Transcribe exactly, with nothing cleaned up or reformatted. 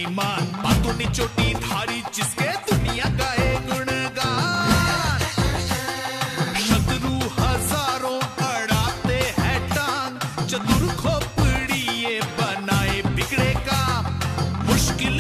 ईमान, बातों ने चोटी धारी जिसके दुनिया का एक गुणगान। शत्रु हजारों अड़ाते हैं टांग, चतुर खोपड़ी ये बनाए बिगड़े काम। मुश्किल